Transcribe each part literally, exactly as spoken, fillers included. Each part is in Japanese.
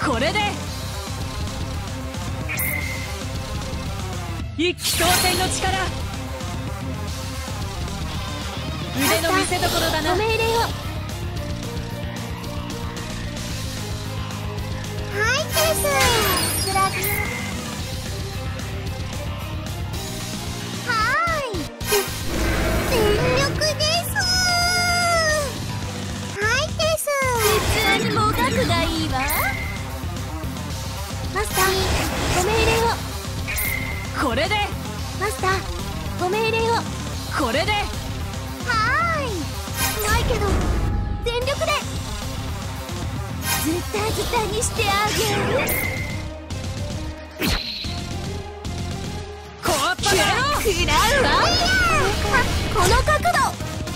これで一気当選の力、腕の見せ所だな。 ご命令を。はいですスラビュー。はーい全力ですはいです普通にもがくがいいわ。マスターご命令を。 これでマスターご命令を。 これではーい怖いけど全力でズタズタにしてあげる。 コアッパだ。 食らうわこの角度。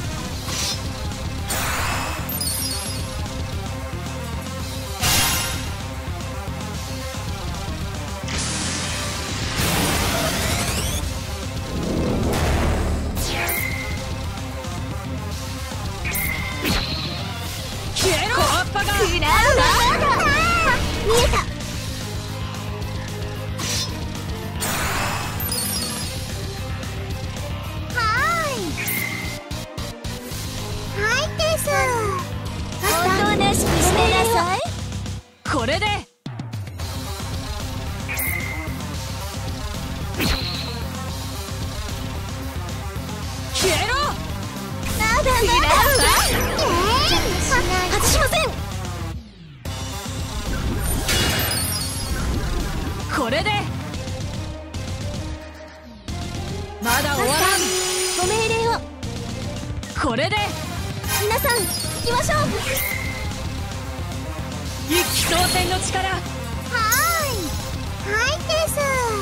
食らうわ見えた。はーいはいですおとなしくしてなさい。 これで消えろ。 まだまだ外しません。 これでまだ終わらん。 ご命令を。 これで皆さん行きましょう。 一気当選の力。 はーいはいです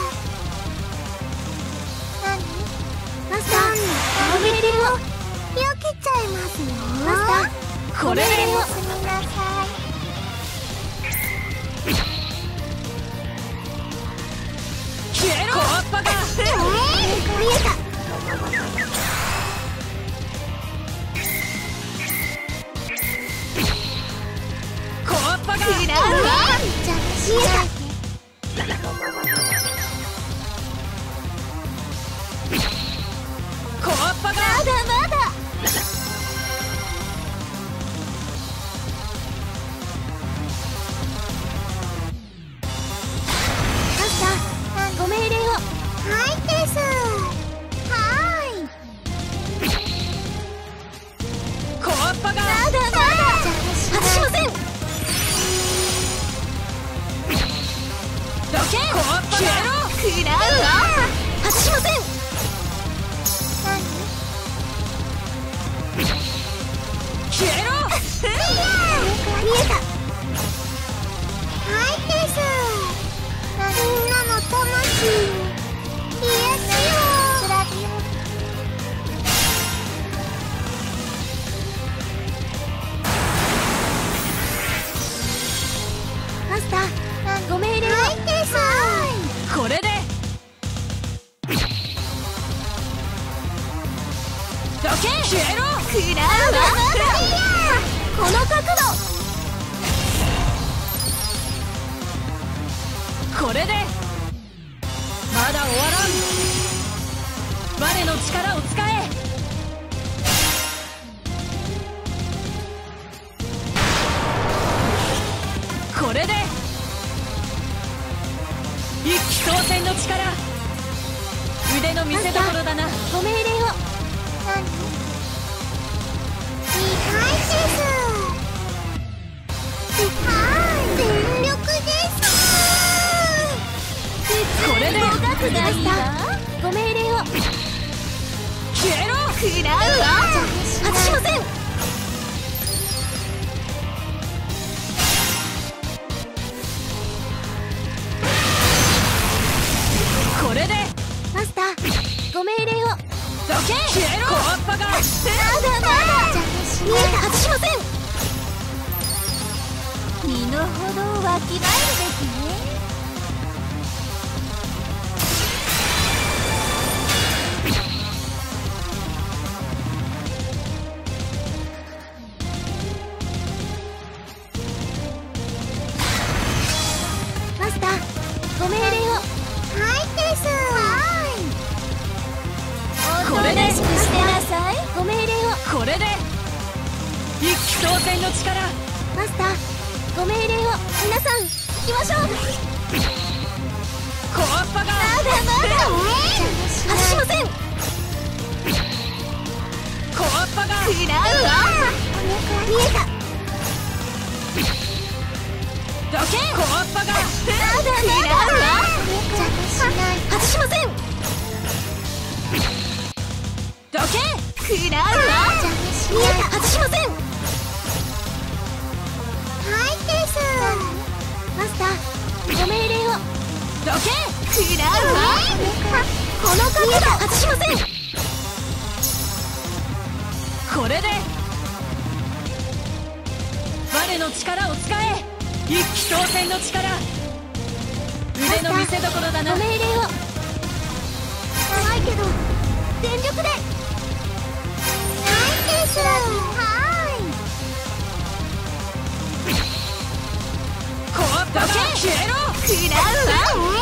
何マスターご命令を。避けちゃいますよマスターこれでおやすみなさい。 消えろ。コアッパがえー、見えた。 コアッパが食らうわじゃ見えた。 コアッパがまだまだマスターご命令を。はいですはーいコアッパがまだまだ外しません。 どけ。コアッパが食らうわ外しません。 消えろ。 見えた。はいですみんなの魂癒やすよスラビュー。マスターご命令を。はいですこれでどけ。消えろ。 食らうわこの角度。 これでまだ終わらん。我の力を使え。これで一気当選の力、腕の見せ所だな。 ご命令を。何いい返しですはい全力ですこれでもがくがいいわ。ご命令を。 消えろ。 食らうわ外しません。 これでマスターご命令を。 どけ。消えろ。コアッパがまだまだ見えた。外しません。身の程をわきまえるべきね。 れで一気当選の力。 マスター、ご命令を。皆さん行きましょう。 コアッパがまだまだ外しません。 コアッパが食らうわ。見えた。 どけ。コアッパがまだまだ外しません。 どけ。 食らうわ。見えた。外しません。はいです。マスター、ご命令を。 どけ。 食らうわ。この角度外しません。 これで我の力を使え。一気当選の力。腕の見せ所だな。 ご命令を。怖いけど全力で。はいです。はーい。 コアッパが消えろ。 食らうわ。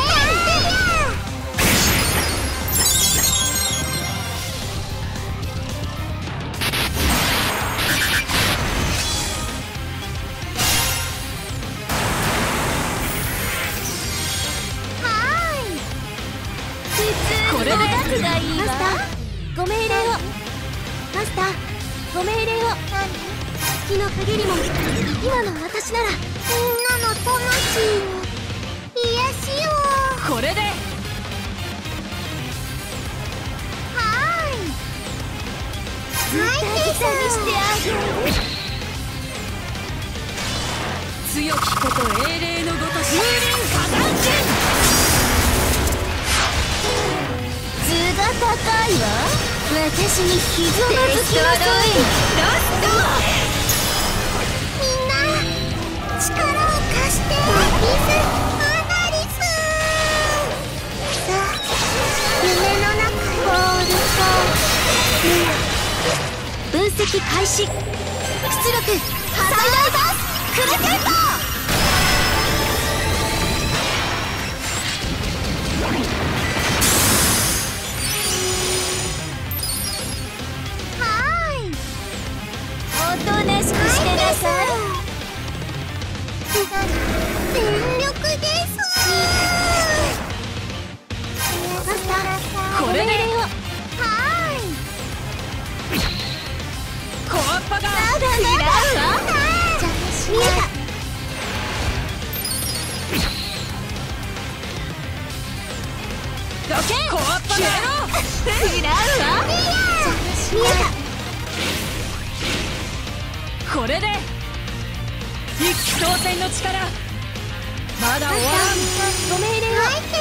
これでがいいわ。マスター、ご命令を。マスター、ご命令を。月の限りも今の私ならみんなの魂を癒しよう。 これではーい。ズタズタにしてあげる。 強きこと英霊のごとし風林火山陣。 図が高いわ。私に傷がつきなさい。ラスト。みんな力を貸して。リスアナリス。さあ、夢の中ボールと分析開始。出力ハザードバスクルセント。おとなしくしてなさい。全力です。マスター、 これではーい。 コアッパがまだまだ見えた。 どけ。コアッパが消えろ。 食らうわ。見えた。 これで一気当選の力。まだ終わらん。 ご命令を。はいです。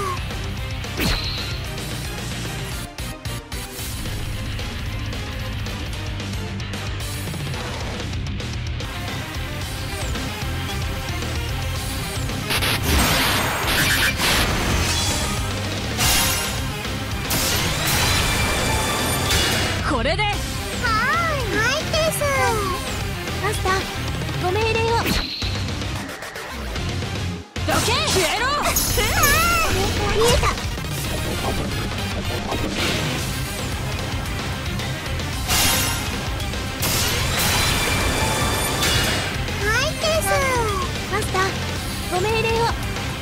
これではーい。はいです。マスター、ご命令を。 どけ。消えろ。 見えた。はいです。マスター、ご命令を。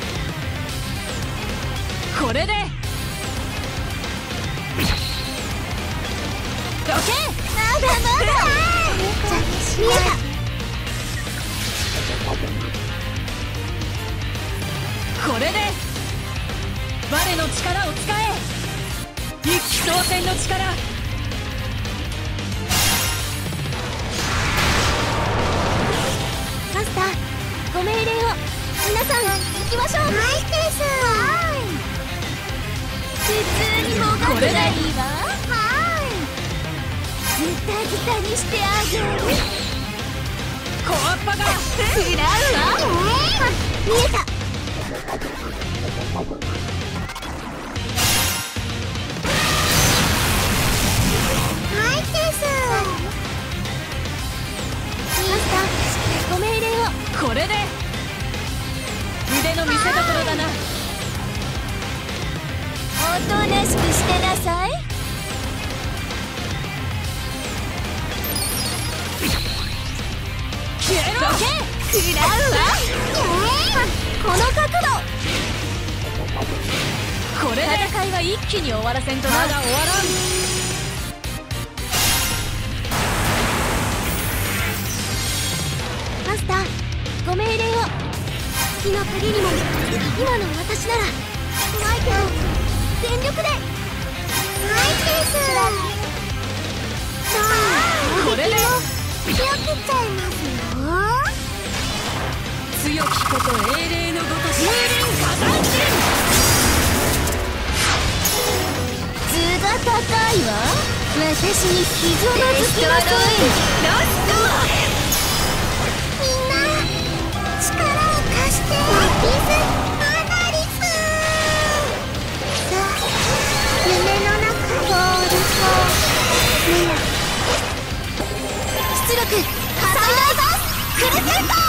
これでどけ。 まだまだ見えた。 これで我の力を使え。一気当選の力。 マスター、ご命令を。皆さん行きましょう。はいです。普通にもがくがいいわ。はい。ズタズタにしてあげる。 コアッパが食らうわ。見えた。はいです。マスター、ご命令を。 これで腕の見せ所だな。 おとなしくしてなさい。 食らうわ。この角度。 これで戦いは一気に終わらせんとな。まだ終わらん。 マスター、ご命令を。月の限りも今の私なら怖いけど全力で。マイペース。 これで気を切っちゃいますよ。 強きこと英霊のごとし風林火山陣。 図が高いわ。私にひざまずきなさい。 ラスト。 みんな力を貸して。ビスアナリス。さあ夢の中ゴールと目や出力火災大バースクルセント。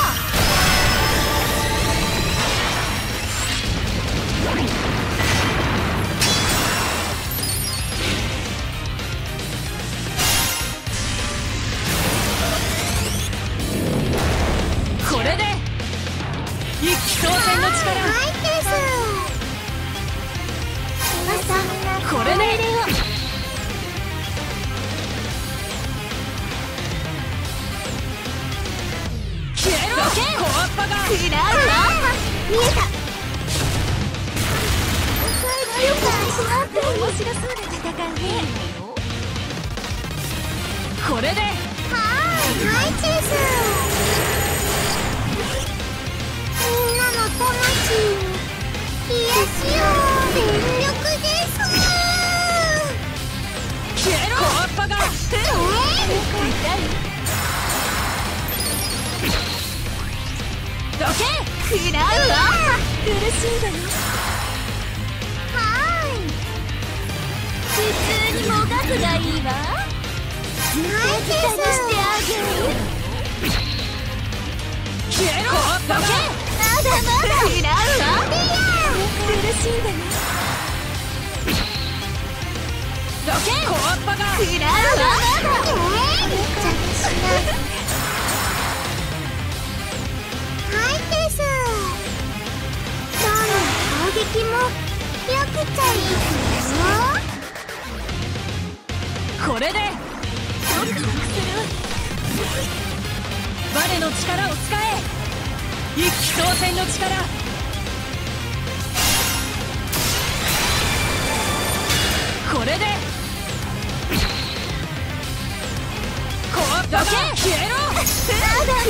これで一気当選の力。 ハイペース。マスター、 これで命令を。 消えろ。小アッパが食らうわ。見えた。よく面白そうな戦いね。 これではーい、ハイチーズ。みんなの魂癒やしを全力です。 消えろ。小アッパがえー、 どけ。 食らうわ。苦しいだよ。はーい。普通にもがくがいいわ。ナイスしてあげる。 消えろ。小アッパがまだまだ食らうわ。苦しいだよ。 どけ。小アッパが食らうわ。えー、邪魔しない。ハイペース。どんな攻撃もよくちゃいいですよ。 これでゾクゾクする。 我の力を使え。一気当選の力。これで小アッパが消えろ。 まだまだ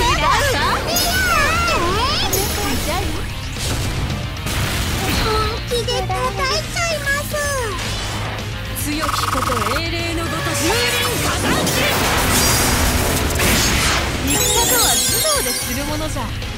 本気で叩いちゃいます。 強きこと英霊のごとし風林火山陣。戦とは頭脳でするものじゃ。